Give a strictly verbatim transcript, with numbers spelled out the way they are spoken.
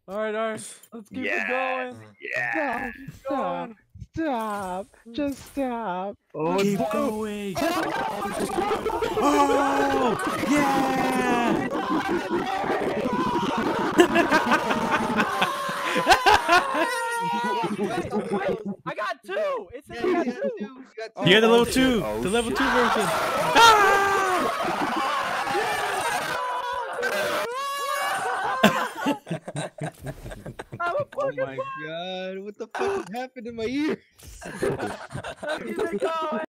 All right, all right. Let's keep Yes. it going. Yeah. Keep going. Stop. Just stop. Oh, Keep no. going. Oh, yeah! Wait, wait. I got two. It said I got two. You got the Oh, level shit. two, Oh, the level shit. two version. Ah! I'm a Oh fucking my god, what the fuck happened in my ears? Let's keep it going.